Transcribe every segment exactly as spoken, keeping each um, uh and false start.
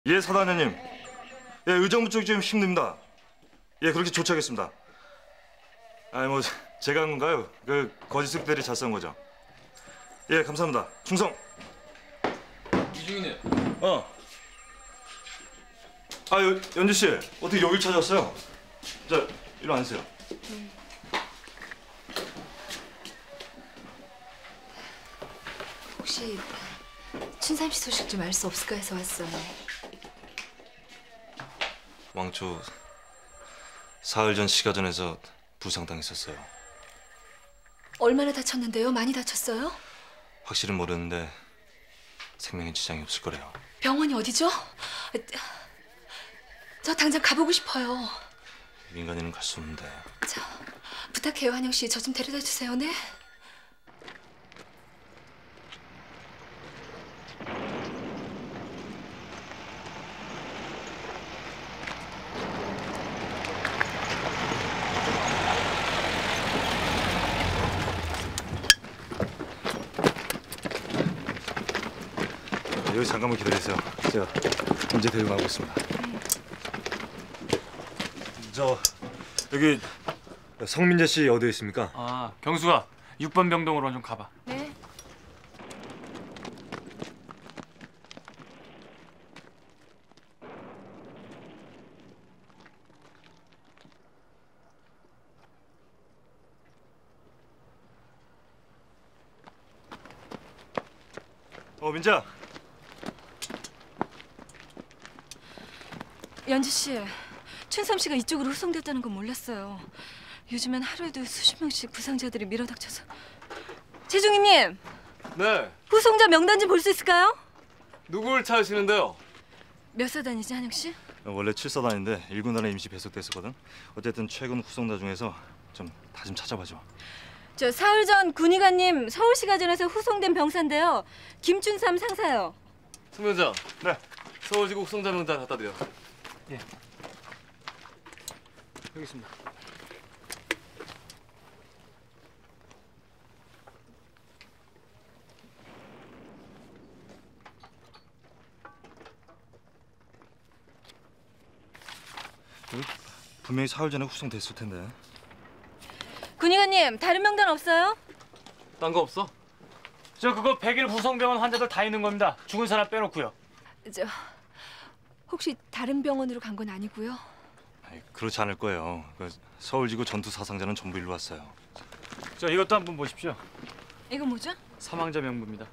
예, 사단장님. 예, 의정부 쪽이 좀 힘듭니다. 예, 그렇게 조치하겠습니다. 아니 뭐 제가 한 건가요? 그 거짓 습대들이 잘 싸운 거죠. 예, 감사합니다. 충성. 이중이네. 어. 아, 여, 연주 씨, 어떻게 여길 찾았어요? 자, 이리 앉으세요. 음. 혹시 춘삼 씨 소식 좀 알 수 없을까 해서 왔어요. 왕초 사흘 전 시가전에서 부상당했었어요. 얼마나 다쳤는데요? 많이 다쳤어요? 확실히 모르는데 생명에 지장이 없을 거래요. 병원이 어디죠? 저 당장 가보고 싶어요. 민간인은 갈 수 없는데. 저 부탁해요, 한영 씨. 저 좀 데려다 주세요, 네? 여기 잠깐만 기다리세요. 제가 문제 데리고 나오고 있습니다. 저 여기 성민재 씨 어디에 있습니까? 아, 경수가 육 번 병동으로 좀 가봐. 네. 어, 민자. 연주 씨, 춘삼 씨가 이쪽으로 후송됐다는 건 몰랐어요. 요즘엔 하루에도 수십 명씩 부상자들이 밀어닥쳐서. 재중이님, 네, 후송자 명단 좀 볼 수 있을까요? 누굴 찾으시는데요? 몇 사단이지, 한영 씨? 원래 칠 사단인데 일 군단에 임시 배속됐었거든. 어쨌든 최근 후송자 중에서 좀 다 좀 찾아봐줘. 저 사흘 전 군의관님 서울시가전에서 후송된 병사인데요. 김춘삼 상사요. 송병장. 네. 서울지구 후송자 명단 갖다 드려. 예. 여기 있습니다. 분명히 사흘 전에 후송됐을 텐데. 군의관님, 다른 명단 없어요? 딴 거 없어? 저 그거 백일 후성병원 환자들 다 있는 겁니다. 죽은 사람 빼놓고요. 저 혹시 다른 병원으로 간 건 아니고요? 아니, 그렇지 않을 거예요. 그 서울지구 전투 사상자는 전부 일로 왔어요. 저 이것도 한번 보십시오. 이건 뭐죠? 사망자 명부입니다.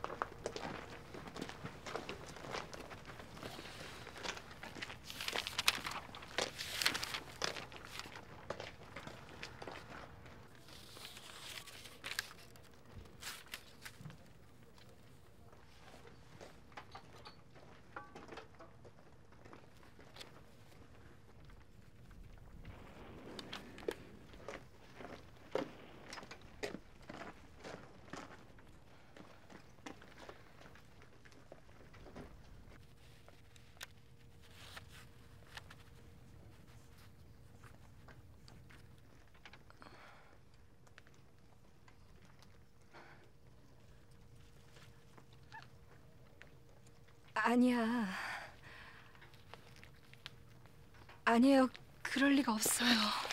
아니야. 아니에요. 그럴 리가 없어요.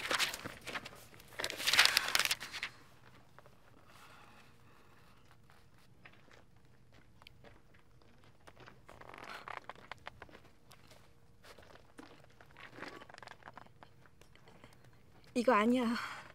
이거 아니야.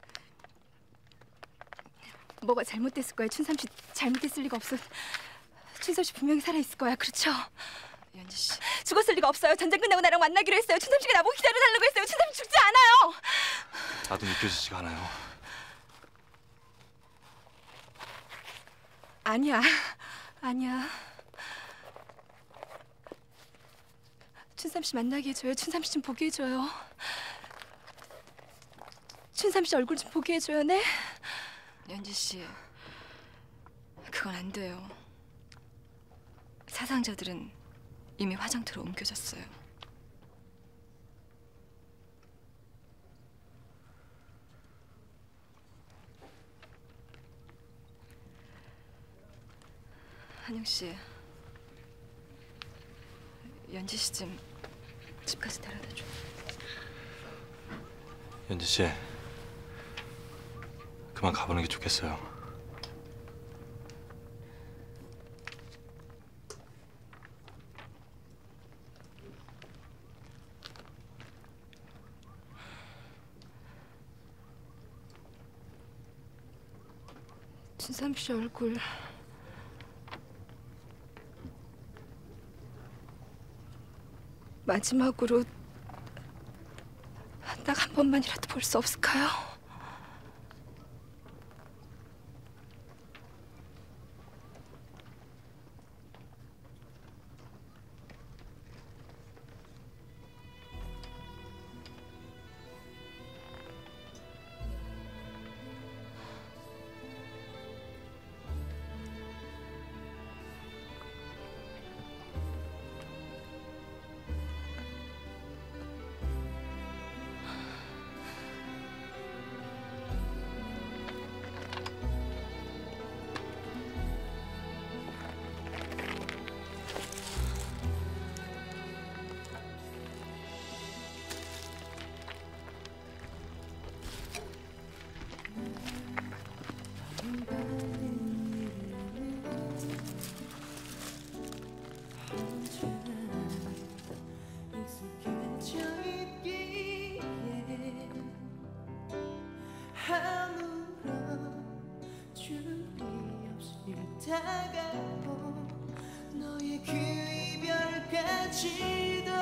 뭐가 잘못됐을 거야. 춘삼 씨 잘못됐을 리가 없어. 춘삼 씨 분명히 살아있을 거야. 그렇죠? 연지 씨. 죽었을 리가 없어요. 전쟁 끝나고 나랑 만나기로 했어요. 춘삼 씨가 나보고 기다려달라고 했어요. 춘삼 씨 죽지 않아요. 나도 믿겨지지가 않아요. 아니야. 아니야. 춘삼 씨 만나게 해줘요. 춘삼 씨 좀 보게 해줘요. 춘삼 씨 얼굴 좀 보게 해줘요. 네? 연지 씨. 그건 안 돼요. 사상자들은 이미 화장터로 옮겨졌어요. 한영 씨, 연지 씨 좀 집까지 데려다줘. 연지 씨, 그만 가보는 게 좋겠어요. 춘삼 씨 얼굴 마지막으로 딱 한 번만이라도 볼 수 없을까요? 아무런 준비 없이 다가온 너의 그 이별까지도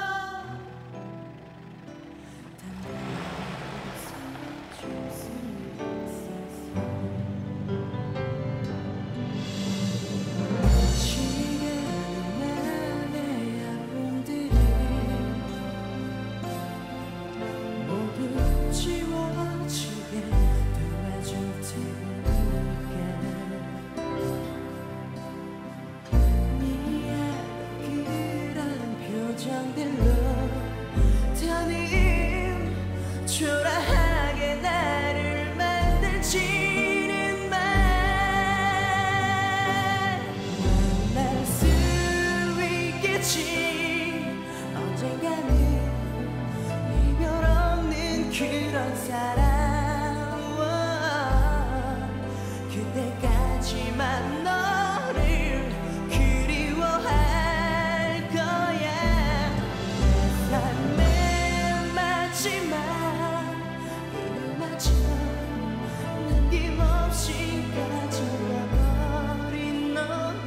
초라하게 나를 만들지는 말 만날 수 있겠지 언젠가는 이별 없는 그런 사람 그때까지만 너를 그리워할 거야 삶의 마지막 남김없이 가져가버린 너를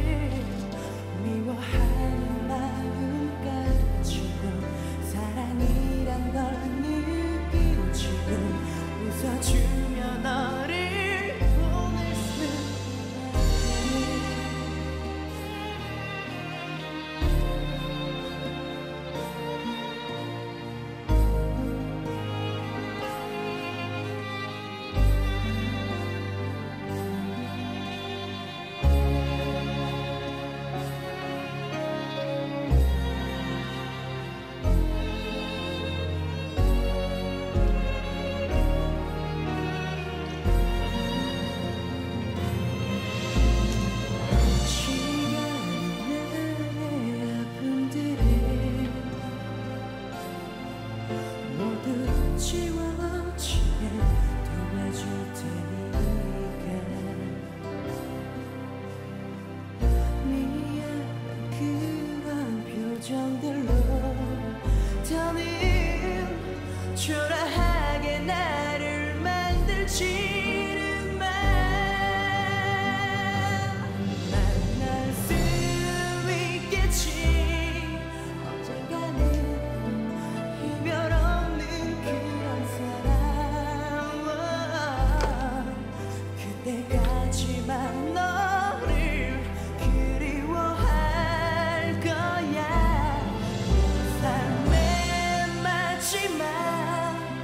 미워하는 마음까지도 사랑이란 걸 느끼고 지금 웃어주며 너를 보낼 수 지워지게 도와줄 테니까 미안 그런 표정들로 더는 초라하게 나를 만들지는 마 만날 수 있겠지 언젠가는 이별 없는 그런 사람 그때까지만 너를 그리워할 거야 삶의 마지막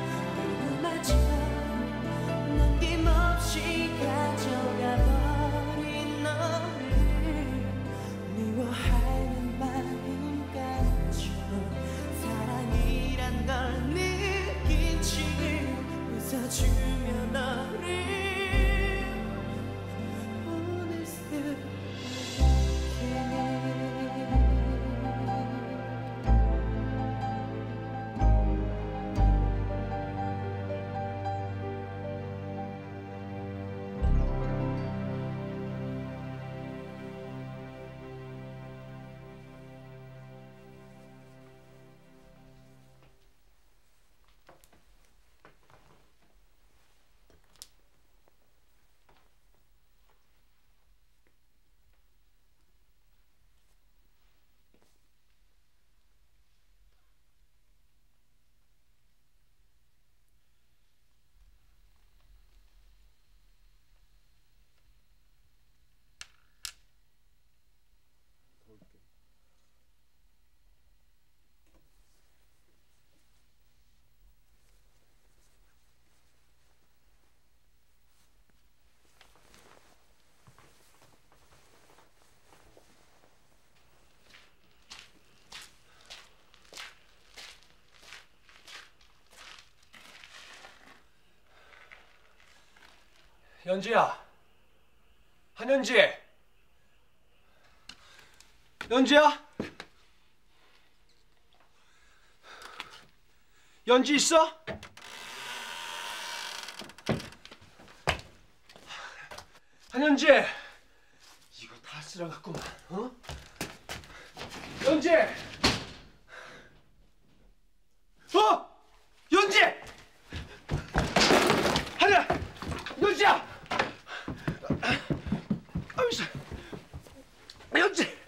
연지야. 한연지. 연지야? 연지 있어? 한연지. 이거 다 쓸어갔구만. 어? 연지. 어? 연지. 한연. 연지야. 아유씨. 연지.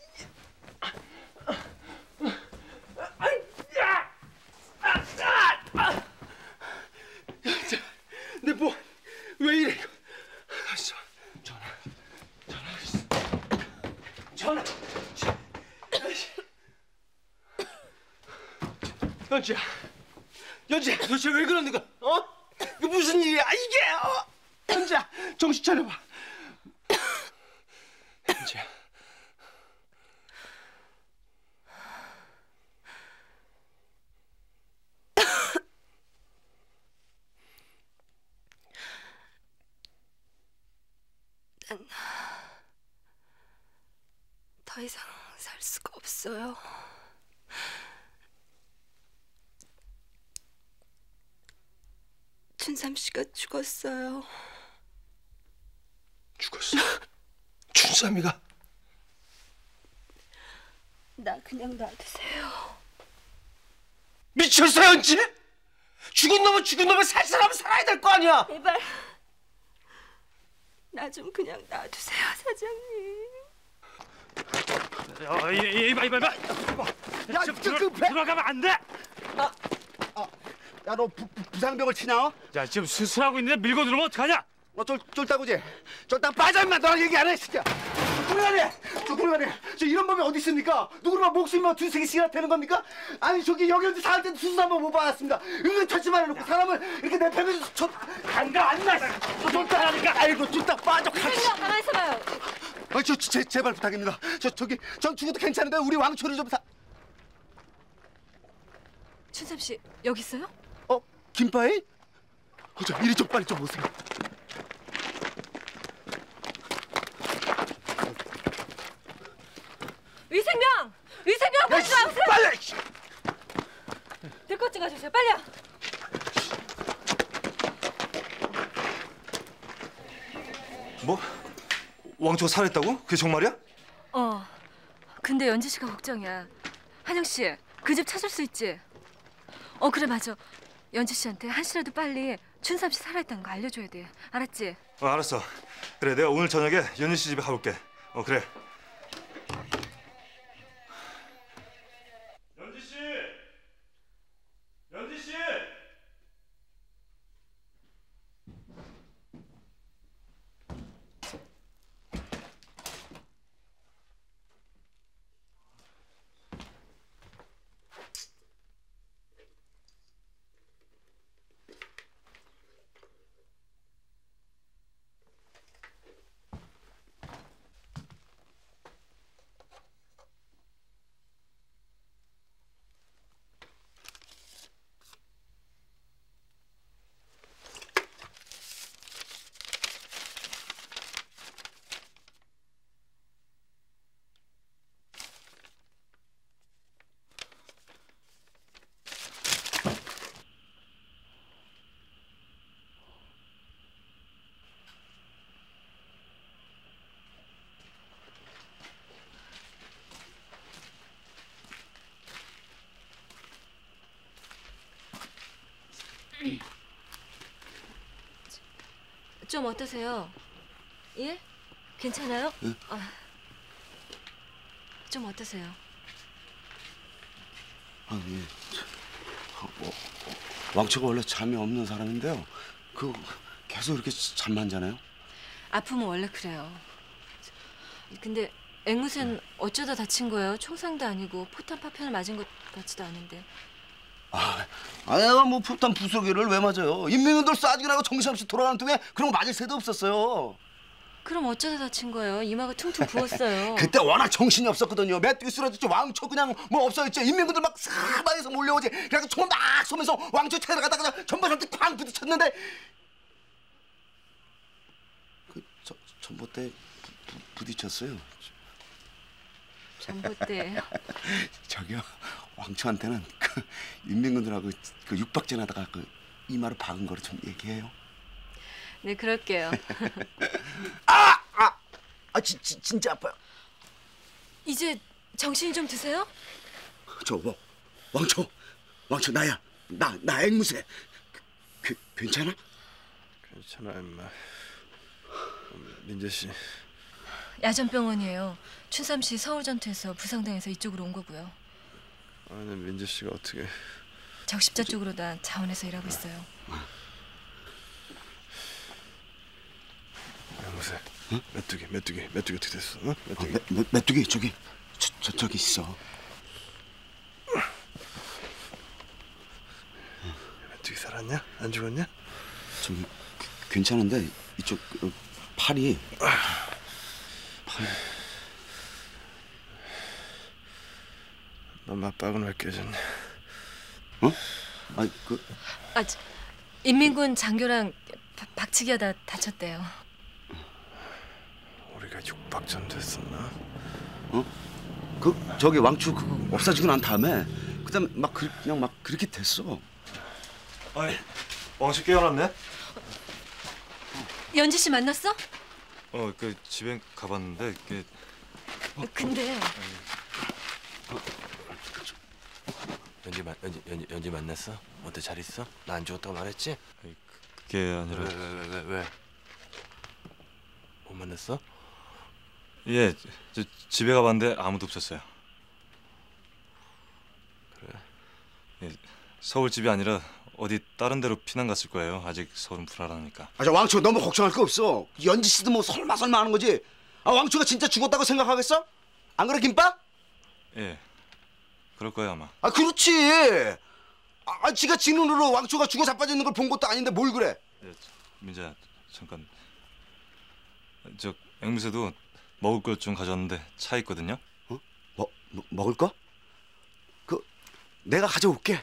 내 뭐 왜 이래? 전화, 전화, 전화. 연지야, 연지야, 도대체 왜 그러는 거야? 어? 이게 무슨 일이야? 이게? 어? 연지야, 정신 차려봐. 연지야. 더 이상 살 수가 없어요. 춘삼 씨가 죽었어요. 죽었어? 춘삼이가? 나 그냥 놔두세요. 미쳤어, 연지? 죽은 놈은 죽은 놈을 살 사람은 살아야 될 거 아니야? 제발 나 좀 그냥 놔두세요, 사장님. 야, 이, 이봐, 이봐, 이봐. 야, 좀 그, 들어, 그 배- 들어가면 안 돼. 야, 너 부상병을 치냐? 야, 지금 수술하고 있는데 밀고 들어오면 어떡하냐? 너 쫄, 쫄다고지? 쫄딱 빠져 임마. 너랑 얘기 안 해, 진짜. 조금만해, 조금만해. 저 이런 법이 어디 있습니까? 누구나 목숨이 뭐 두세 개씩이나 되는 겁니까? 아니 저기 여기 어디 살 때도 수술 한번 못 받았습니다. 은근 처치만 해놓고 사람을 이렇게 내팽개쳐서 저 안가 안 나. 저 쫄딱하니까. 아이고 쫄딱 빠져. 그냥 가만히 있어봐요. 아, 저 제, 제발 부탁입니다. 저 저기 전 죽어도 괜찮은데 우리 왕초를 좀 사. 춘삼 씨 여기 있어요? 어, 김빠이? 어, 저 이리 좀 빨리 좀 오세요. 위생병! 위생병 빨리 나오세요! 빨리. 들것 좀 가주세요, 빨리요! 뭐? 왕초가 살아있다고? 그게 정말이야? 어, 근데 연지 씨가 걱정이야. 한영 씨, 그 집 찾을 수 있지? 어, 그래 맞아. 연지 씨한테 한 시라도 빨리 춘삼 씨 살아있다는 거 알려줘야 돼. 알았지? 어, 알았어. 그래, 내가 오늘 저녁에 연희 씨 집에 가볼게. 어, 그래. 연지 씨, 연지 씨. 좀 어떠세요? 예? 괜찮아요? 응. 아, 좀 어떠세요? 아, 예. 어, 어, 왕초가 원래 잠이 없는 사람인데요. 그 계속 이렇게 잠만 자나요? 아프면 원래 그래요. 근데 앵무새는 어쩌다 다친 거예요? 총상도 아니고 포탄 파편을 맞은 것 같지도 않은데. 아, 아, 내가 뭐 폭탄 부스러기를 왜 맞아요? 인민군들 쏴주기 나고 정신없이 돌아가는 동에 그런 거 맞을 새도 없었어요. 그럼 어쩌다 다친 거예요? 이마가 퉁퉁 부었어요. 그때 워낙 정신이 없었거든요. 메뚜기 쓰러졌죠. 왕초 그냥 뭐 없어졌죠. 인민군들 막 사방에서 몰려오지. 그래서 총을 막 쏘면서 왕초 찾아가다가 전반한테 쾅 부딪혔는데 전봇대 부, 부, 부딪혔어요. 전봇대예요? 저기요, 왕초한테는 그 인민군들하고 그 육박전하다가 그 이마로 박은 거를 좀 얘기해요. 네, 그럴게요. 아! 아! 아, 지, 지, 진짜 아파요. 이제 정신이 좀 드세요? 저 뭐, 왕초, 왕초 나야. 나, 나 앵무새. 그, 그, 괜찮아? 괜찮아 임마. 민재 씨. 야전병원이에요. 춘삼 씨 서울 전투에서 부상당해서 이쪽으로 온 거고요. 아니 민재 씨가 어떻게? 적십자 쪽으로 다 자원해서 일하고 있어요. 앵무새. 응? 메뚜기, 메뚜기, 메뚜기 어떻게 됐어? 응? 메뚜기. 어, 메, 메, 메뚜기 저기, 저, 저 저기 있어. 메뚜기 살았냐? 안 죽었냐? 저기 그, 괜찮은데 이쪽 어, 팔이 팔. 너 맞박은 왜 깨졌냐? 어? 아니 그 아, 저, 인민군 장교랑 바, 박치기가 다 다쳤대요. 우리가 육박전 됐었나? 그 저기 왕초 그거 없어지고 난 다음에 그다음에 막 그, 그냥 막 그렇게 됐어. 아이, 왕초 깨어났네? 연지 씨 만났어? 어, 그 집에 가봤는데 그 근데 연지 만 연지 연지 연지 만났어? 어때 잘 있어? 나 안 죽었다고 말했지? 아이, 그, 그게 아니라 왜 왜 왜 왜 왜? 못 만났어? 예, 저 집에 가봤는데 아무도 없었어요. 그래. 예, 서울 집이 아니라 어디 다른 데로 피난 갔을 거예요. 아직 서울은 불안하니까. 아, 저 왕초 너무 걱정할 거 없어. 연지 씨도 뭐 설마 설마 하는 거지. 아, 왕초가 진짜 죽었다고 생각하겠어? 안 그래 김밥? 예, 그럴 거예요 아마. 아 그렇지. 아, 아 지가 지 눈으로 왕초가 죽어 자빠져 있는 걸 본 것도 아닌데 뭘 그래? 예, 저, 민재야 잠깐. 저 앵무새도 먹을 것 좀 가져왔는데 차 있거든요. 어? 뭐, 뭐 먹을 거? 그 내가 가져올게.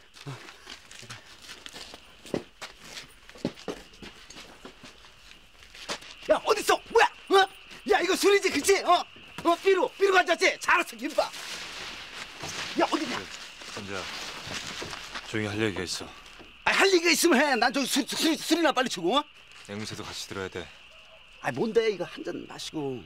야 어딨어? 뭐야? 어? 야 이거 술이지 그치? 어? 어 삐루 삐루 가져왔지? 잘했어 김밥. 야 어디냐? 민재야 조용히 할 얘기가 있어. 아, 할 얘기가 있으면 해. 난 저기 술, 술, 술이나 빨리 주고. 어? 앵무새도 같이 들어야 돼. 아 뭔데 이거 한 잔 마시고.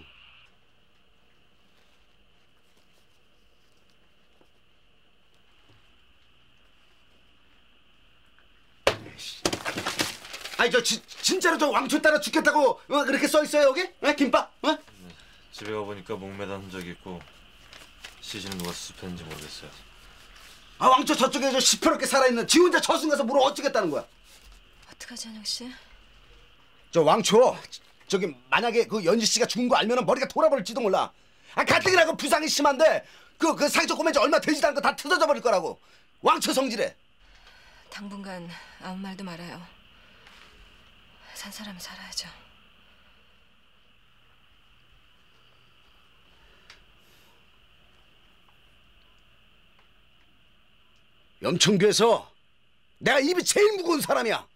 아니 저 지, 진짜로 저 왕초 따라 죽겠다고 어, 그렇게 써 있어요 여기? 어? 김밥? 어? 집에 가보니까 목매단 흔적이 있고 시신은 누가 수습했는지 모르겠어요. 아 왕초 저쪽에 저 시퍼렇게 살아있는 지 혼자 저승 가서 뭘 어쩌겠다는 거야? 어떡하지 한영 씨? 저 왕초 저기 만약에 그 연지 씨가 죽은 거 알면은 머리가 돌아버릴지도 몰라. 아 가뜩이나 그 부상이 심한데 그 그 상처 꼬맨 지 얼마 되지도 않고 다 뜯어져 버릴 거라고. 왕초 성질에. 당분간 아무 말도 말아요. 산 사람은 살아야죠. 염천교에서 내가 입이 제일 무거운 사람이야.